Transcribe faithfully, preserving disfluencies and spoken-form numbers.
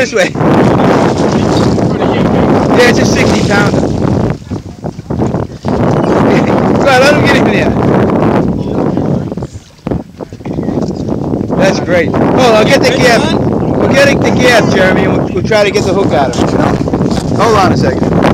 this way. Yeah, it's a sixty pounder. Come on, let him get in there. That's great. Oh, I'll get the gaff. We're getting the gaff, Jeremy, and we'll, we'll try to get the hook out of it, you know? Hold on a second.